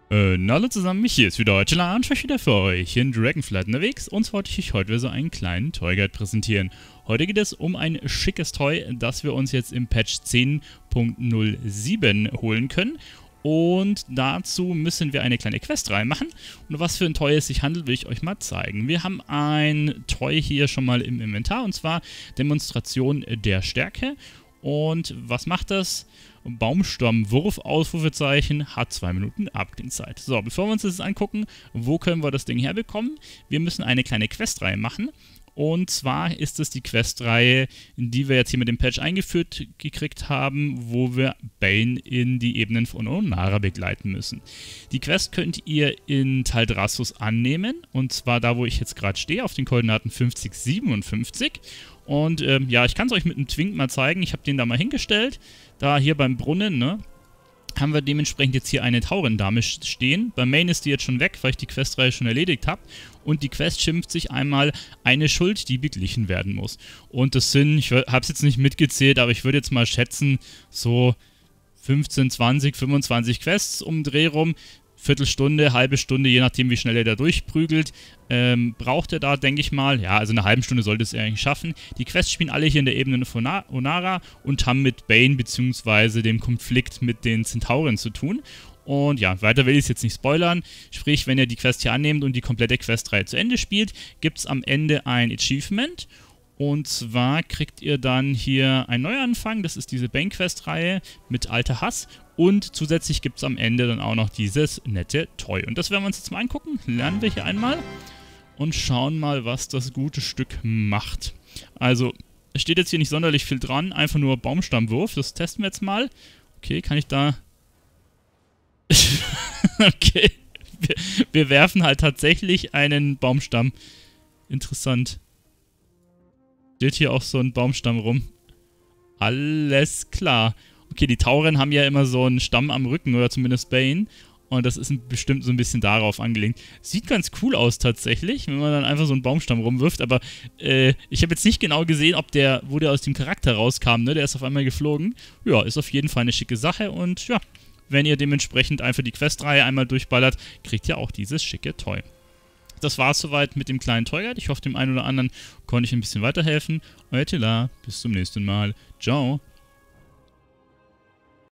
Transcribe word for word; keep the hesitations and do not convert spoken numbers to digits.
Äh, na hallo zusammen, hier ist wieder Heuchler und ich wieder für euch in Dragonflight unterwegs und zwar wollte ich euch heute wieder so einen kleinen Toy Guide präsentieren. Heute geht es um ein schickes Toy, das wir uns jetzt im Patch zehn Punkt null sieben holen können. Und dazu müssen wir eine kleine Quest reinmachen. Und was für ein Toy es sich handelt, will ich euch mal zeigen. Wir haben ein Toy hier schon mal im Inventar und zwar Demonstration der Stärke. Und was macht das? Baumstammwurf, Ausrufezeichen, hat zwei Minuten Abklingzeit. So, bevor wir uns das angucken, wo können wir das Ding herbekommen? Wir müssen eine kleine Questreihe machen. Und zwar ist es die Questreihe, die wir jetzt hier mit dem Patch eingeführt gekriegt haben, wo wir Bane in die Ebenen von Onara begleiten müssen. Die Quest könnt ihr in Taldrassus annehmen, und zwar da, wo ich jetzt gerade stehe, auf den Koordinaten fünfzig, siebenundfünfzig. Und ähm, ja, ich kann es euch mit einem Twink mal zeigen. Ich habe den da mal hingestellt, da hier beim Brunnen, ne? Haben wir dementsprechend jetzt hier eine Taurendame stehen. Beim Main ist die jetzt schon weg, weil ich die Questreihe schon erledigt habe. Und die Quest schimpft sich einmal eine Schuld, die beglichen werden muss. Und das sind, ich habe es jetzt nicht mitgezählt, aber ich würde jetzt mal schätzen, so fünfzehn, zwanzig, fünfundzwanzig Quests um den Dreh rum. Viertelstunde, halbe Stunde, je nachdem wie schnell er da durchprügelt, ähm, braucht er da, denke ich mal. Ja, also eine halbe Stunde sollte es eigentlich schaffen. Die Quests spielen alle hier in der Ebene von Onara und haben mit Bane bzw. dem Konflikt mit den Zentauren zu tun. Und ja, weiter will ich es jetzt nicht spoilern. Sprich, wenn ihr die Quest hier annehmt und die komplette Questreihe zu Ende spielt, gibt es am Ende ein Achievement. Und zwar kriegt ihr dann hier einen Neuanfang, das ist diese Bane-Quest-Reihe mit Alter Hass. Und zusätzlich gibt es am Ende dann auch noch dieses nette Toy. Und das werden wir uns jetzt mal angucken. Lernen wir hier einmal und schauen mal, was das gute Stück macht. Also, es steht jetzt hier nicht sonderlich viel dran, einfach nur Baumstammwurf. Das testen wir jetzt mal. Okay, kann ich da... okay, wir, wir werfen halt tatsächlich einen Baumstamm. Interessant. Steht hier auch so ein Baumstamm rum. Alles klar. Okay, die Tauren haben ja immer so einen Stamm am Rücken, oder zumindest Bane. Und das ist bestimmt so ein bisschen darauf angelegt. Sieht ganz cool aus tatsächlich, wenn man dann einfach so einen Baumstamm rumwirft. Aber äh, ich habe jetzt nicht genau gesehen, ob der, wo der aus dem Charakter rauskam, ne? Der ist auf einmal geflogen. Ja, ist auf jeden Fall eine schicke Sache. Und ja, wenn ihr dementsprechend einfach die Questreihe einmal durchballert, kriegt ihr auch dieses schicke Toy. Das war's soweit mit dem kleinen Toy Guide. Ich hoffe, dem einen oder anderen konnte ich ein bisschen weiterhelfen. Euer Tila, bis zum nächsten Mal. Ciao.